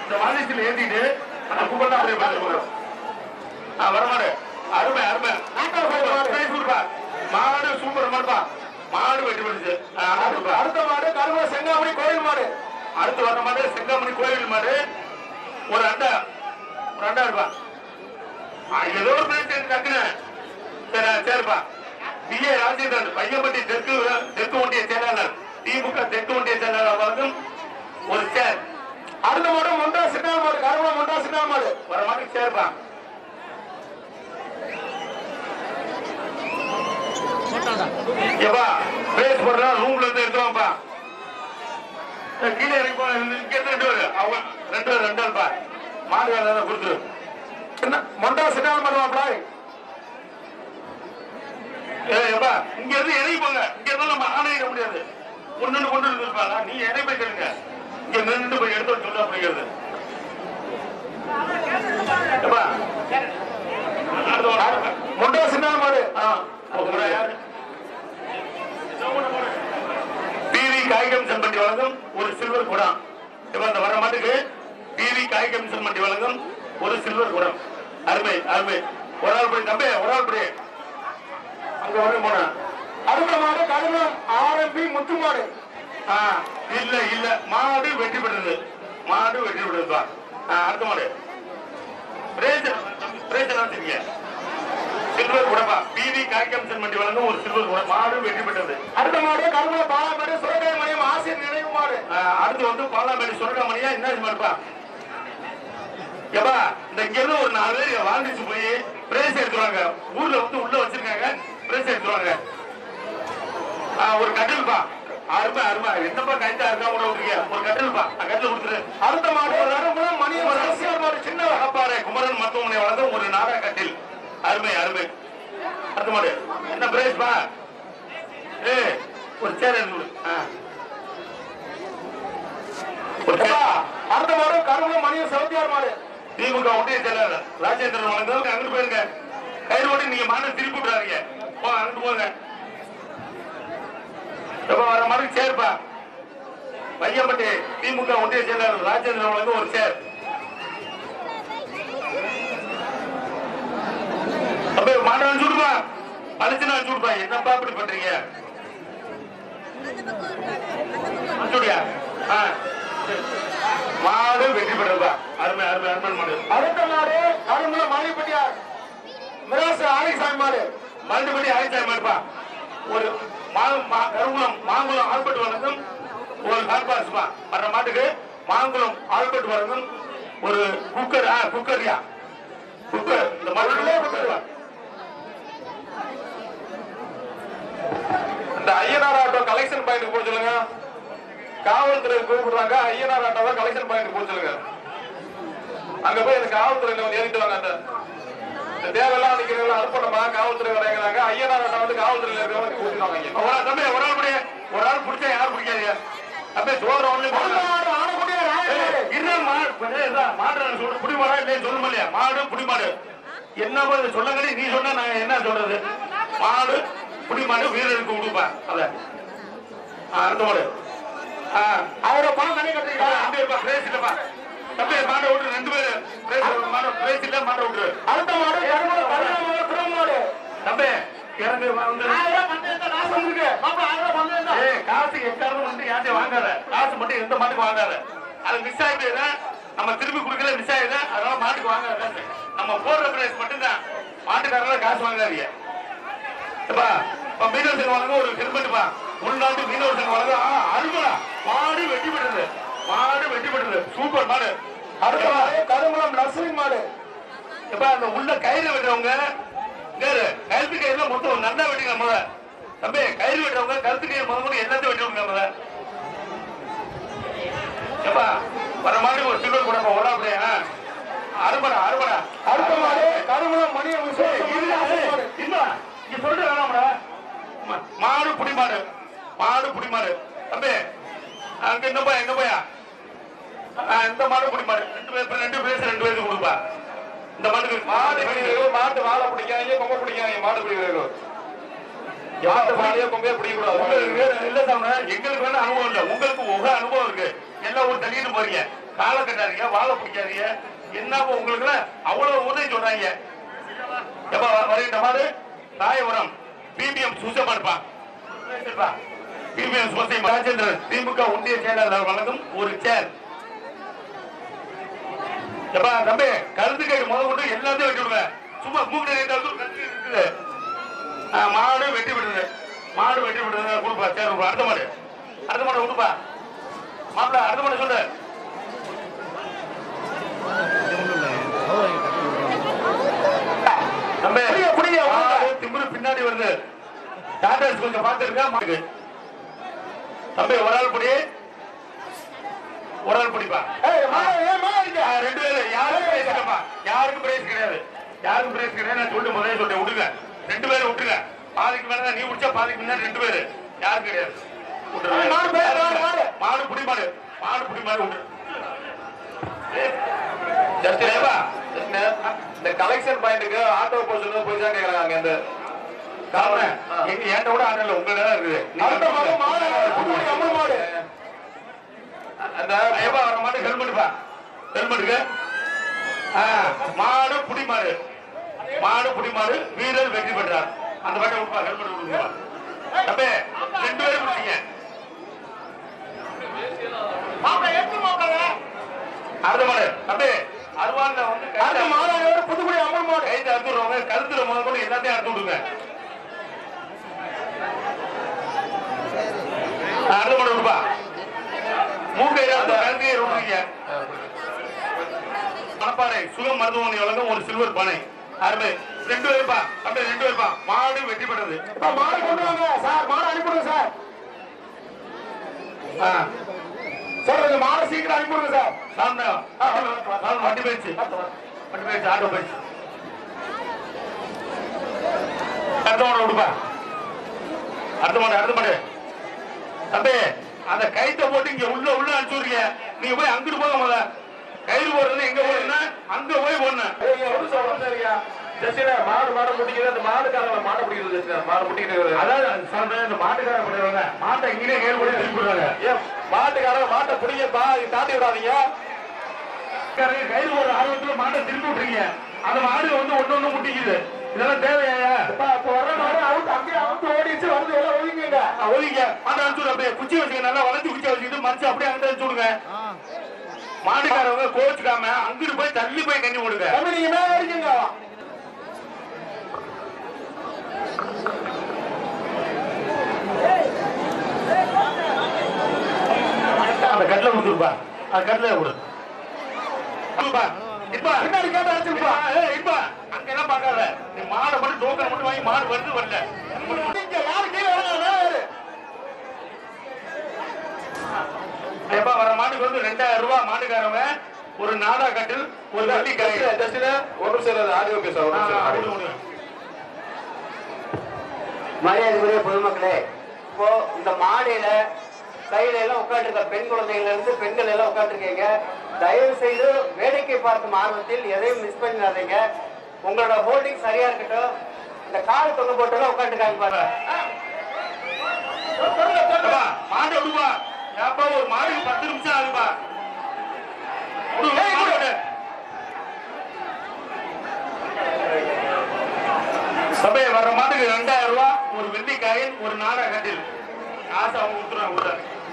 இந்த வாதியத்தில் ஏத்திட்டு அந்த கும்பல் தான் அப்படியே பார்த்து வரமாடு அருமை அருமை மாடு சூப்பர் மாடுப்பா மாடு வெட்டி போடுச்சு அடுத்த மாடு கருவ செங்காமணி கோயில் மாடு அடுத்து வர மாடு செங்காமணி கோயில் மாடு ஒரு அண்டா இருப்பா ஏதோ ஒரு பிரச்சனை டக்குன்னு சரிப்பா பிஏ ராஜேந்திரன் பையன்பட்டி தெற்கு ஒன்றிய செயலாளர் திமுக தெற்கு ஒன்றிய செயலாளர் அவர்களும் ஒரு சேர் அடுத்த மாடு மொண்டா சின்னால் மாடு கருவ மொண்டா சின்னால் மாடு வர மாட்டுக்கு சேர்ப்பா பேஸ் போடுற ரூம்ல இருந்து எடுத்துவாப்பா கீழே இறங்கி அவங்க ரெண்டு ஆள்பா மாடு வேலை கொடுத்துரு மொண்டா சின்னால் மாடுவாப்பா ஏப்பா இங்க இருந்து இறங்கி போங்க இங்க இருந்தாலும் நம்ம ஆணையிட முடியாது ஒன்னு கொண்டு இருப்பாங்க நீ இறங்கி போய் கேளுங்க இங்க நின்று போய் எடுத்து சொல்ல அப்படிங்கிறது மொண்டா சின்னால் மாடு பிவி காய்கம் செம்பட்டி வழங்கும் ஒரு சில்வர் குடம் இந்த வர மாட்டுக்கு பிவி காய்கம் செம்பட்டி வழங்கும் ஒரு சில்வர் குடம் அருமை அருமை ஒரு ஆள் படி தம்பி ஒரு ஆள் படி அங்க வரும் போன அடுத்த மாடு கடுமை ஆரம்பி முத்து மாடு இல்ல மாடு வெற்றி பெற்றது மாடு வெற்றி பெற்றதுப்பா அடுத்த மாடு சில்வர் குடப்பா பிவி காய்கம் செம்பட்டி வழங்கும் ஒரு சில்வர் குடம் மாடு வெற்றி பெற்றது அடுத்த மாடு கடுமை பாலாமேடு சுரகாமணியம் ஆசிரியர் நினைவு மாடு அடுத்து வந்து பாலாமேடு சுரகாமணியா என்ன மாடுப்பா ஏப்பா இந்த இங்க இருந்து ஒரு 4 பேர் வாழ்ந்துச்சு போய் பிரேஸ் எடுத்துருவாங்க ஊர்ல வந்து உள்ள வச்சிருக்காங்க பிரேஸ் எடுத்துருவாங்க ஒரு கட்டில்பா அருமை அருமை என்னப்பா கைத்தா இருக்கா கூட ஒரு கட்டில்பா கட்டில் கொடுத்துரு அடுத்த மாடு மணி மாடு சின்ன வகப்பாறை குமரன் மருத்துவமனை வளர்ந்து ஒரு நாடா கட்டில் அருமை அருமை அடுத்த மாடு என்ன பிரேஸ்பா ஒரு சேர் அடுத்த மாடு கருவூலம் மணியம் செவத்தியார் மாடு திமுக ஒன்றிய செயலாளர் ராஜேந்திரன் வழங்குறவங்க அங்கிட்டு போயிருங்க கயிறு ஓட்டி நீங்க மாடு திருப்பி விடாதீங்க அங்கிட்டு போங்க வர மாதிரி சேர்ப்பா பையன்பட்டி திமுக ஒன்றிய செயலாளர் ராஜேந்திரன் வழங்க ஒரு சேர் அப்படியே மாடு அனுப்பிச்சுடுப்பா அனுப்பிச்சு அனுப்பிச்சுடுப்பா என்னப்பா அப்படி பண்றீங்க அனுப்பிச்சுடியா மாடு வெற்றி பெற்றதா அருமை அருமை அருமை மாடு அடுத்த மாடு கரும்புல மணிப்பட்டியார் மிராசு ஆலிசாமி மாடு மல்லிப்பட்டி ஆலிசாமி மாடுப்பா ஒரு கருங்குளம் மாங்குளம் ஆல்பட்டு வழங்கும் ஒரு கார்பாஸ்பா வர்ற மாட்டுக்கு மாங்குளம் ஆல்பட்டு வழங்கும் ஒரு குக்கர்யா குக்கர் இந்த மாடு இந்த ஐயனார் ஆட்டோ கலெக்ஷன் பாயிண்ட் போக சொல்லுங்க காவல்துறை கூப்பிடுறாங்க ஐயனார் ஆட்டோவை கலெக்ஷன் பாயிண்ட் போக சொல்லுங்க அங்க போய் அந்த காவல்துறையில வந்து ஏறிட்டு வாங்க அந்த தேவையெல்லாம் நிக்கிறவங்க அனுப்பணுமா காவல்துறை வரைங்கிறாங்க ஐயனார் ஆட்டோ வந்து காவல்துறையில இருக்கிறவங்க கூட்டிடுவாங்க தம்பி ஒரு ஆள் பிடிச்சா யாரும் பிடிக்காது அப்படியே சோறு ஒண்ணு மாடு புடிமாடா இல்லையா சொல்லுமா இல்லையா மாடு புடிமாடு என்ன சொல்லுங்க நீ சொன்னா நான் என்ன சொல்றது மாடு புடிமாடு வீரருக்கு கொடுப்பா அத அடுத்த மாடு அவரை பணம் தனி கட்டிருக்கா பிரேஸ் இல்லப்பா தம்பி மாட விட்டு 2 பேரு பிரேஸ் இல்ல மாட விட்டு அடுத்த மாடு தம்பி இறங்கு காசு எக்காவது மட்டும் யார்ட்டையும் வாங்காத காசு மட்டும் எந்த மாட்டுக்கு வாங்காத அது மிஸ் ஆயிட்டு நம்ம திருப்பி கொடுக்கல மிஸ் ஆயிடுது அதனால மாட்டுக்கு வாங்காத காசு நம்ம போடுற பிரைஸ் மட்டும்தான் மாட்டுக்காரங்க காசு வாங்காதீங்க மீனவர் சங்கம் வழங்க ஒரு ஹெல்மெட்டுப்பா உள்நாட்டு மீனவர் சங்கம் வழங்க அருமலா மாடு வெட்டி பெற்றது சூப்பர் மாடு அடுத்த கருங்குளம் நர்சரிங் மாடு அந்த உள்ள கயிறு வெட்டுறவங்க கருத்து கயிறுல மொத்தம் நல்லா வெட்டிங்க முதல்ல தம்பி கயிறு வெட்டுறவங்க கருத்து கயிறு முதல்ல எல்லாத்தையும் வெட்டுவாங்க முதல்ல வர மாதிரி ஒரு சில்வர் கூட ஒரு அப்படியே அருமடா அடுத்த மாடு கருங்குளம் மணியம் இங்க சொல்ற வேணாம்டா மாடு புடிமாடு தம்பி அங்க எங்க போயா இந்த மாடு புடிமாடு 2 பேருக்கு கொடுப்பா இந்த மாட்டுக்கு மாட்டு வாழை பிடிக்காங்க கொம்பை பிடிக்காங்க மாடு பிடிக்கிறாங்க கொம்பே பிடிக்கூடாது இல்ல சாமி எங்களுக்கு வேணா அனுபவம் இல்ல உங்களுக்கு ஒரு அனுபவம் இருக்கு எல்லா ஊர் தள்ளிட்டு போறீங்க காலை கட்டாதீங்க, வாழை பிடிக்காதீங்க. என்ன உங்களுக்கு அவ்வளவு உதவி சொல்றாங்க. எப்ப வருகின்ற மாதிரி ராயபுரம் பிபிஎம் சுசமாடுப்பா பிபிஎம் சுசை ராஜேந்திரன் திமுக ஒன்றிய செயலாளர் வழங்கும் ஒரு சேர். எப்பா தம்பி கருத்து கை முதல் கொண்டு எல்லாத்தையும் வெட்டி விடுவேன். சும்மா மூக்கு இருக்குது. மாடு வெட்டி விடுறது, மாடு வெட்டி விடுறது கொடுப்பா. சேர் அடுத்த மாடு, அடுத்த மாடு கொடுப்பா. மாப்பிள்ள அடுத்த மாடு சொல்லு. திமுரு பின்னாடி வருது. டாக்டர்ஸ் கொஞ்சம் பார்த்துருக்கா மாட்டுக்கு. தம்பி ஒரு ஆள் படி, ஒரு ஆள் பிடிப்பா. ரெண்டு பேரும் யாருக்கும் பிரைஸ் கிடைப்பா, யாருக்கும் பிரைஸ் கிடையாது, யாருக்கும் பிரைஸ் கிடையாது. நான் சொல்லிட்டு முதல்ல சொல்றேன், விட்டுங்க. ரெண்டு பேரும் விட்டுங்க. பாதிக்கு மேல நீ முடிச்சா பாதிக்கு முன்னாடி ரெண்டு பேரு யாரும் கிடையாது. மாடு புடி மாடு, மாடு புடி மாடு விட்டு. இந்த கலெக்ஷன் பாயிண்ட்டுக்கு ஆட்டோ போய் தான் கேட்கறாங்க. அந்த எங்க ஏட்ட கூட ஆட்டோ இல்ல, உங்களதான் இருக்குது. அந்த வர மாட்டு ஹெல்மெட் பா, ஹெல்மெட்டுக்கு மாடு புடி மாடு, மாடு புடி மாடு வீரர் வெற்றி பெற்றார். அந்த பாட்டை விடுப்பா, ஹெல்மெட் கொடுப்பா. தம்பி ரெண்டு பேரும் முடிச்சீங்க. அடுத்த மாடு தம்பி அருவாங்க வந்து புதுக்குடி அம்மன் மாடு கைது அறுத்துடுவாங்க. கருத்துல முதல் கூட எல்லாத்தையும் அறுத்து விடுங்க. அடுத்த மாடு விடுப்பா. மூக்கை கருத்தையை விடுறீங்க. மணப்பாறை சுகம் மருத்துவமனை வழங்கும் ஒரு சில்வர் பானை. அருமை. ரெண்டு பேருப்பா தம்பி, ரெண்டு பேருப்பா. மாடு வெற்றி பெற்றது. மாடு கொண்டு வாங்க சார், மாடு அனுப்பிடுங்க சார். சார் மாடு சீக்கிரம் அனுப்பிடுங்க சார். வண்டி போயிடுச்சு, வண்டி போயிடுச்சு, ஆட்டோ போயிடுச்சு. அடுத்த மாடு விடுப்பா. அடுத்த மாடு, அடுத்த மாடு தம்பி. அந்த கைத்த போட்டு இங்க உள்ள உள்ள அனுப்பிச்சுடுறீங்க. நீங்க போய் அங்கிட்டு போக முதல்ல. கயிறு போடுறது எங்க போடுறதுன்னா அங்க போய் போடணும். மாடு மாட முடிக்கிறது, அந்த மாடுக்காரங்க மாட பிடிக்கிறது, மாடு பிடிக்கிறது. அதாவது சொல்றேன், இந்த மாட்டுக்காரங்க பிடிக்கிறாங்க. மாட்டை இங்கே கயிறு போட்டு திருப்பி விடுறாங்க. ஏன் மாட்டுக்காரங்க மாட்டை பிடிக்கப்பா, தாண்டி விடாதீங்க. கயிறு போடுற ஆர்வத்துல மாட்டை திருப்பி விட்டுறீங்க. அந்த மாடு வந்து ஒண்ணு ஒண்ணு முட்டிக்குது. இதெல்லாம் தேவையா? வர்ற மாடு அவுட் அங்கேயே அவுட் ஓடிச்சு வருது. எல்லாம் ஒதுங்க, ஒதுங்க. மாட்டை அனுப்பிச்சு அப்படியே குச்சி வச்சுக்க, நல்லா வளர்ச்சி குச்சி வச்சுக்கிட்டு மறைச்சு அப்படியே அங்கே அனுப்பிச்சு விடுங்க. மாட்டுக்காரவங்க கோச்சுக்காம அங்கிட்டு போய் தள்ளி போய் கண்ணி போடுங்க. நீங்க மேல இருக்கீங்க. அந்த கட்டில கொடுத்துருப்பா, அந்த கட்டில கொடு. அங்கெல்லாம் பாக்காத, நீ மாடை மட்டும் டோக்கன் மட்டும் வாங்கி மாடு வருது வரல. எப்ப வர மாட்டுக்கு வந்து 2000 ரூபாய். மாட்டுக்காரவங்க ஒரு நாடா கட்டில், ஒரு வள்ளி ஒரு சில ஆடியோ பேச. மரியாதைக்குரிய பொதுமக்களே, இப்போ இந்த மாடியில கையில எல்லாம் உட்காந்துருக்க பெண் குழந்தைகள் இருந்து பெண்கள் எல்லாம் உட்காந்துருக்கீங்க. தயவு செய்து வேடிக்கை பார்க்கும் ஆர்வத்தில் எதையும் மிஸ் பண்ணிடாதீங்க. உங்களோட ஹோல்டிங் சரியா இருக்கட்டும். இந்த கால் தொங்க போட்டு உட்காந்துருக்காங்க பாருங்க. மாடு விடுவா. ஏப்பா ஒரு மாடுக்கு 10 நிமிஷம் ஆகுப்பா. சபை வர்ற மாட்டுக்கு 2000 ரூபாய், ஒரு வெள்ளிக்காயின், ஒரு நாடா கட்டில். ஆசை அவங்க கொடுத்துருவாங்க.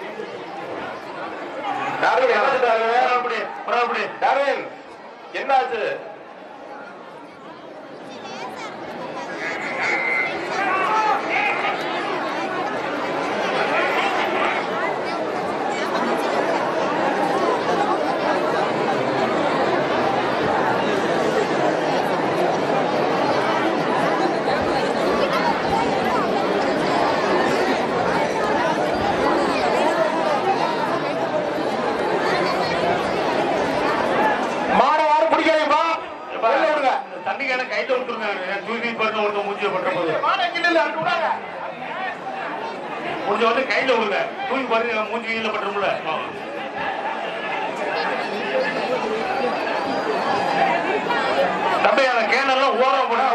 என்னாச்சு? தண்ணிக்கான கையில விட்டுருங்க. தூக்கி பண்ண ஒருத்த மூஞ்சிய பண்ற போது கொஞ்சம் வந்து கையில விடுங்க. தூக்கி பாருங்க, மூஞ்சி கையில பண்றோம்ல. தம்பி அந்த கேனெல்லாம் ஓரம் போட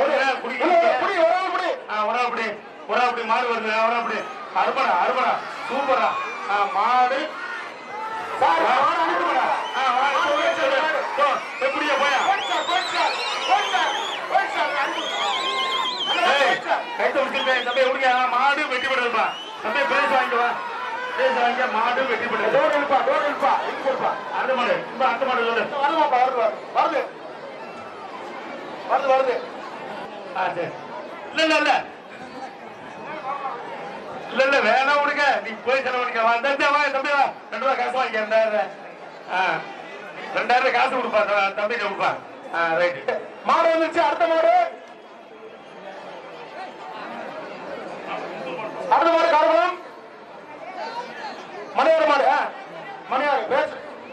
ஒரு அப்படி மாடு வருது. ஒரு அப்படி அறுபடா அறுபடா சூப்பரா மாடு. எப்படியா போயா கைத்த முடிச்சிருப்பேன் தம்பி எப்படியா மாடு வெட்டி விடுறப்பா தம்பி பிரைஸ் வாங்கிக்குவா பிரைஸ் வாங்கிக்க மாடு வெட்டி விடுறது டோர் எழுப்பா அடுத்த மாடு இப்ப அடுத்த மாடு சொல்லு வருது சரி இல்ல வேணாம் உனக்கு நீ போய் செலவழிக்க வா தம்பி வா 2 ரூபா காசு வாங்கிக்க 2000 காசு கொடுப்பா தம்பி கொடுப்பா ரைட் மாடு வந்துச்சு அடுத்த மாடு காரணம் மணியாறு மாடு மணியாறு பேசு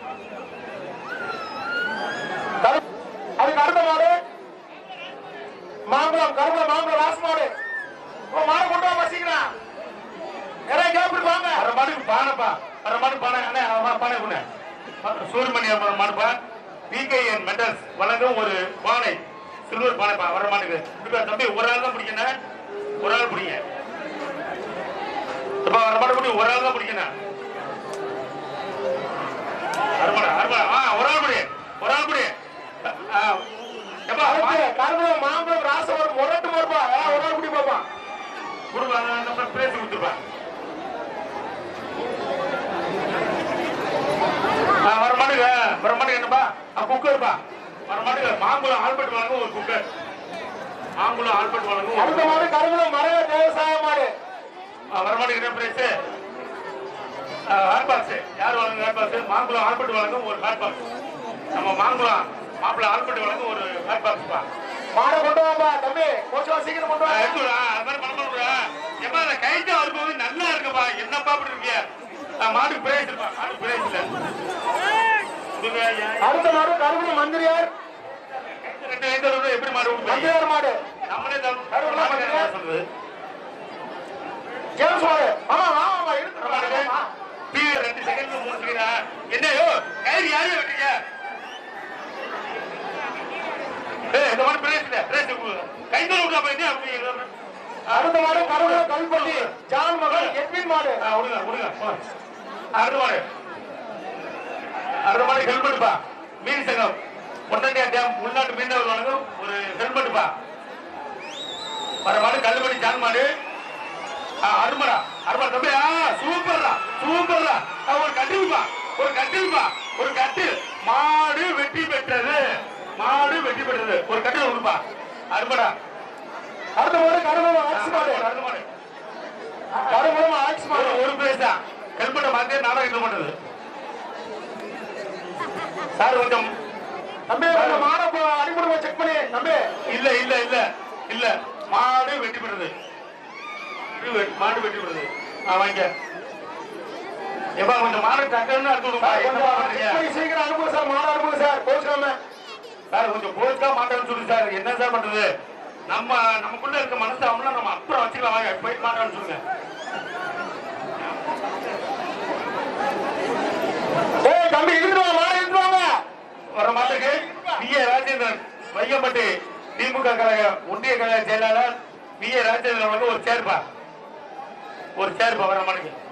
அதுக்கு அடுத்த மாடு மாம்பழம் மாம்பழம் ராசு மாடு மாடு கொண்டு வா சீக்கிரம் நிறைய கேப்பிட்டு வாங்க அரை மாடுக்கு பானைப்பா அரை மாடு பானை பானை கொண்டு சூரியமணி மாடுப்பா பிகேஎன் மெட்டல்ஸ் வழங்கும் ஒரு பானை சில்வர் பானைப்பா வர மாட்டுக்கு தம்பி ஒரு ஆள் தான் பிடிக்கணும் ஒரு ஆள் பிடிங்க வர மாடு பிடி ஒரு ஆள் தான் பிடிக்கணும் ஒரு ஆள் பிடி கரும்புலம் மாம்பழம் ராசம் ஒரு முரட்டு மாறுப்பா ஒரு ஆள் பிடி பாப்பா கொடுப்பா பிரைஸ் கொடுத்துருப்பா வர மாட்டுக்கு என்னப்பா குக்கர்ப்பா வர மாட்டுக்கு மாங்குளம் ஆல்பர்ட் வழங்கும் ஒரு குக்கர் மாங்குளம் ஆல்பர்ட் வழங்கும் அடுத்த மாடு கருங்குளம் மறைய விவசாய மாடு வர மாட்டுக்கு என்ன பிரைஸ் ஹாட் பாக்ஸ் யார் வழங்கும் ஹாட் பாக்ஸ் மாங்குளம் ஆல்பர்ட் வழங்கும் ஒரு ஹாட் பாக்ஸ் நம்ம மாங்குளம் மாப்பிள்ள ஆல்பர்ட் வழங்கும் ஒரு ஹாட் பாக்ஸ்ப்பா மாடை கொண்டு வாப்பா தம்பி கொஞ்சம் சீக்கிரம் கொண்டு வா எடுத்துடா அது மாதிரி பண்ண முடியா ஏப்பா அந்த கைட்டு வரும்போது நல்லா இருக்குப்பா என்னப்பா அப்படி இருக்கியா மாடு பிரைஸ் இருப்பா மாடு பிரைஸ் இல்ல அடுத்த மாடு கரும்பு மந்திரியார் 2 ஐந்து எப்படி மாடு மந்திரியார் மாடு நம்மளே சொல்றது ஜேம்ஸ் மாடு ஆமா இருக்கு மாடு 2 செகண்ட் 3 செகண்ட் என்னையோ கயிறு யாரே வெட்டீங்க இந்த மாடு பிரைஸ் இல்ல பிரைஸ் கைது விட்டா போய் அடுத்த மாடு கரும்பு கல்பட்டி ஜான் மகன் எட்வின் மாடு விடுங்க அடுத்த மாடு ஹெல்மெட்ப்பா மீன் சங்கம் பொன்னண்டியா டேம் உள்நாட்டு மீனவர் வழங்கும் ஒரு ஹெல்மெட்ப்பா வர மாடு கல்லுபடி ஜான் மாடு அருமரா தம்பி சூப்பர்ரா ஒரு கட்டில்ப்பா ஒரு கட்டில் மாடு வெற்றி பெற்றது ஒரு கட்டில் கொடுப்பா அருமரா அடுத்த மாடு கரும்புலம் ஆக்ஸ் மாடு ஒரு பிரைஸ் தான் ஹெல்மெட்டை மாத்தி நாடகம் இது பண்ணது சார் கொஞ்சம் தம்பி மாட அடிமுறை செக் பண்ணி தம்பி இல்ல மாடு வெட்டி பெறுது வாங்க எப்பா கொஞ்சம் மாடு டக்குன்னு அனுப்புங்க சீக்கிரம் அனுப்புங்க சார் மாடு அனுப்புங்க சார் போச்சுக்காம சார் கொஞ்சம் போச்சா மாட்டேன்னு சொல்லு சார் என்ன சார் பண்றது நமக்குள்ள இருக்க மனசு அவங்கள நம்ம அப்புறம் வச்சுக்கலாம் வாங்க போயிட்டு மாட்டான்னு சொல்லுங்க தம்பி இழுத்துவாங்க வர மாட்டுக்கு பி.ஏ. ராஜேந்திரன் வையம்பட்டி திமுக கழக ஒன்றிய கழக செயலாளர் பி.ஏ. ராஜேந்திரன் ஒரு சேர்ப்பா வர மாட்டுக்கு